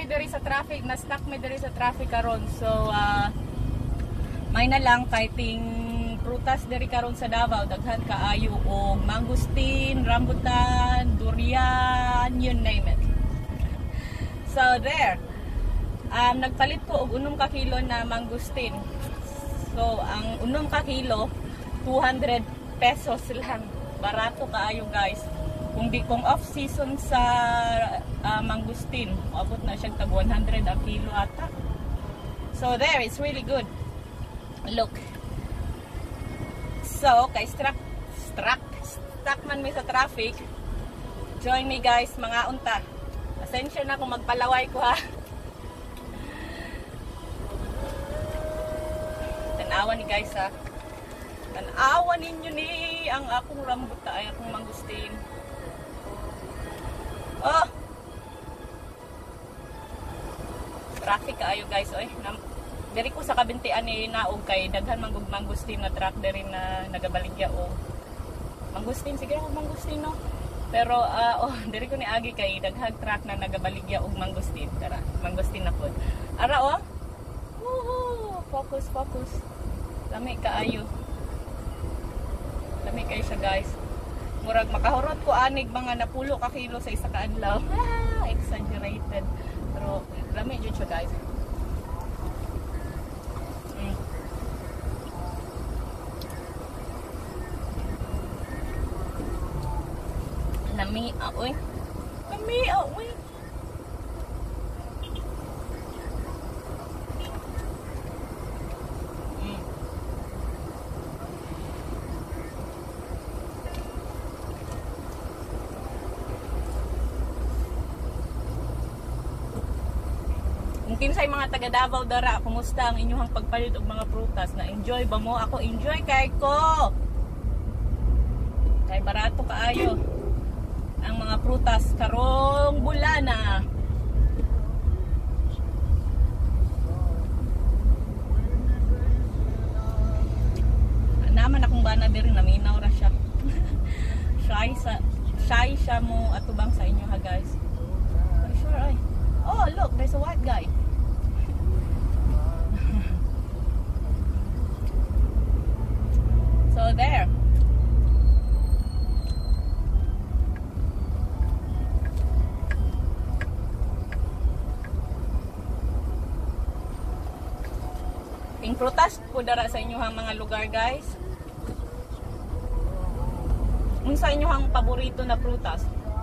diri sa traffic, na-stuck mi diri sa traffic karon. So may na lang kay ting prutas diri karon sa Davao, daghan kaayo og mangustin, rambutan, durian, you name it. So there. Nagpalit ko og 1 ka kilo na mangustin. So ang 1 ka kilo 200 pesos lang. Barato kaayo guys. Kung off season sa mangustin, abot na siya tag 100 ang kilo ata. So there, it's really good. Look. So, kay stuck man mi sa traffic. Join me guys, mga unta. Pasensya na kung magpalaway ko ha. Tanawan ni guys ha. Tanawan ninyo ni ang akong rambutan, ay akong mangustin. Oh! Traffic kaayo guys, oy. Diri ko sa kabintian ni naog kay daghan manggug mangustin na truck diri na nagabaligya o. Mangustin sige ako mangustin no. Pero diri ko ni agi kay daghan truck na nagabaligya og mangustin. Tara, mangustin na pod. Ara oh. Woohoo! Focus. Lami kaayo. Lami kayo siya guys. Murag makahurot ko anig mga napulo ka kilo sa isa ka adlaw. Exaggerated. Pero lami jud siya guys. Lami oy. Lami oy. Kinsay mga taga Davao dara, kumusta ang inyong pagpalit og mga prutas? Na enjoy ba mo? Ako enjoy kay ko. Kay barato kaayo ang mga prutas karong bulana. Naman akong bana diri naminaw ra siya. shy siya mo atubang sa inyo ha guys. Sure ay. Oh look, there's a white guy. So there. Ting prutas po dara sa inyong mga lugar guys. Unsa inyong paborito na prutas?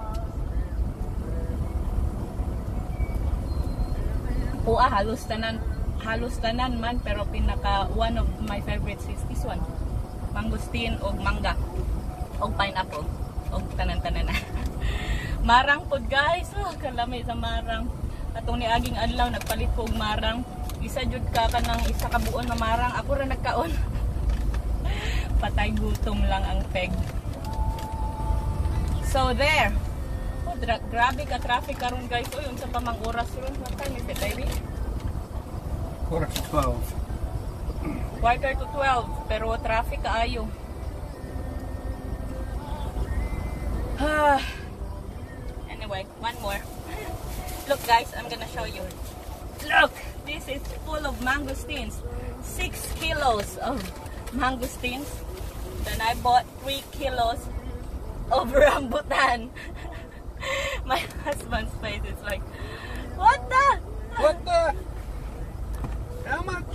halos tanan man, pero pinaka one of my favorites is this one. Mangustin og mangga og pineapple og tanan-tanan na. Marang pod guys, kalami sa marang. Atong ni aging adlaw nagpalit ko og marang. Isa jud ka kanang isa ka buon na marang, ako ra nagkaon. Patay gutom lang ang peg. So there. Grabe ka traffic karon guys. Uy, unsa pa mang oras ron? What time is it, baby? 11:45. 11:45, pero traffic kaayo. Anyway, one more. Look guys, I'm gonna show you. Look, this is full of mangosteens. 6 kilos of mangosteens. Then I bought 3 kilos of rambutan. My husband's face is like, what the? What the? How much?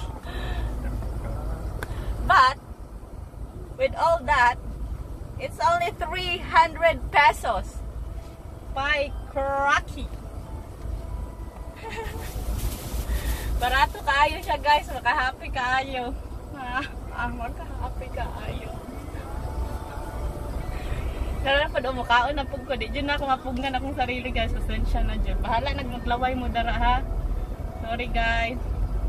But with all that, it's only 300 pesos. By cracky. Barato kaayo siya guys, makahappy kaayo. Makahappy kaayo. Dara pa do mukaon na pug ko, di jud na ako mapugnan akong sarili guys, pasensya na jud. Bahala nagmaglaway mo dara ha. Sorry guys.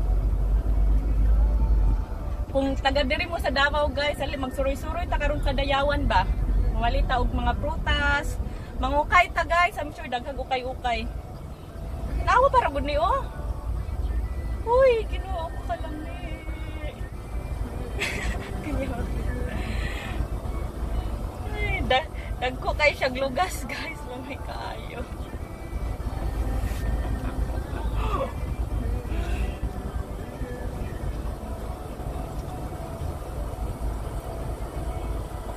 Kung taga diri mo sa Davao guys, ali magsuroy-suroy ta karon Kadayawan ba? Mawalita og mga prutas, mangukay ta guys, I'm sure daghang ukay-ukay. Nawa para gud ni oh. Uy, Ginoo ko kalami. Ginoo. Dagko kay siya lugas guys, lamay kaayo.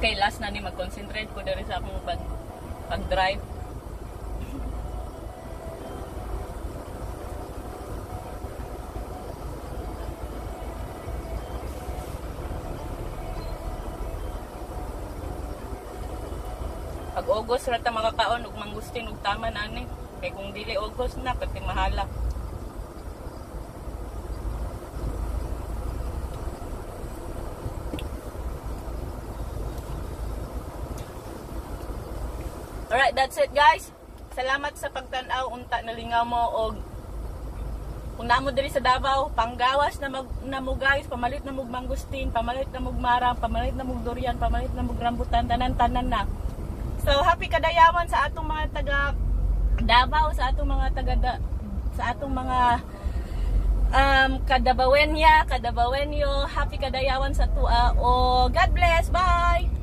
kay last na ni mag-concentrate ko diri sa akong pag-drive. Pag August rata makakaon ug mangustin ug taman ani. Kay kung dili August na pati mahala. Alright, that's it guys. Salamat sa pagtan-aw unta nalingaw mo og kung namo diri sa Davao, panggawas na mo guys, pamalit na mo mangustin, pamalit na mo marang, pamalit na mo durian, pamalit na mo rambutan, tanan-tanan na. So happy Kadayawan sa atong mga taga Davao, sa atong mga Kadabawenyo, happy Kadayawan sa tua. O God bless, bye.